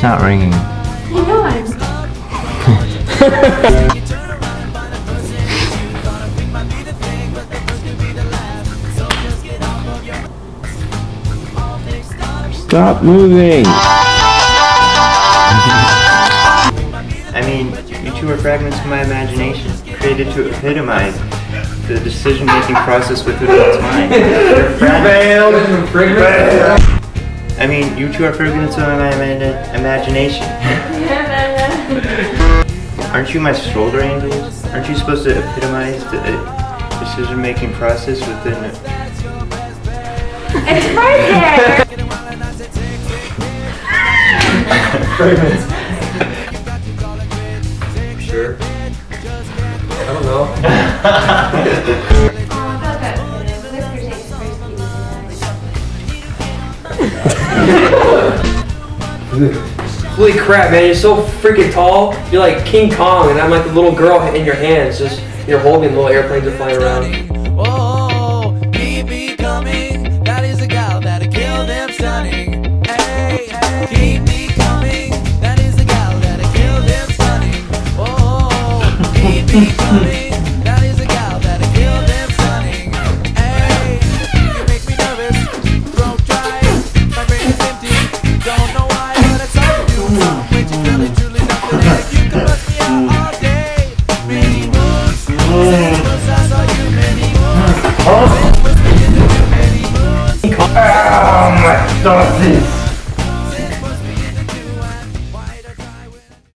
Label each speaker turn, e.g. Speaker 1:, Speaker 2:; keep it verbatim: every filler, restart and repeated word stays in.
Speaker 1: not ringing.
Speaker 2: I know I'm.
Speaker 1: Stop moving!
Speaker 3: I mean, you two are fragments of my imagination, created to epitomize the decision-making process within one's mind.
Speaker 1: Failed! Failed!
Speaker 3: I mean, you two are fragments of my ima imagination. Aren't you my shoulder angels? Aren't you supposed to epitomize the uh, decision-making process within it?
Speaker 2: It's right there!
Speaker 4: Fragments. Sure. I don't know. Holy crap, man, you're so freaking tall. You're like King Kong, and I'm like the little girl in your hands. Just you're holding little airplanes are flying around.
Speaker 5: Oh, keep me coming. That is a gal that'll kill them stunning. Hey, hey, keep me coming. That is a gal that'll kill them stunning. Oh, keep me coming. That is a gal that'll kill them stunning. Hey, you make me nervous. Throat dry, my brain is empty. Don't know why, but it's all you do. When you really truly nothing there, you can bust me out all day. Many moves, many moves, I saw you many moves.
Speaker 1: Oh my God, this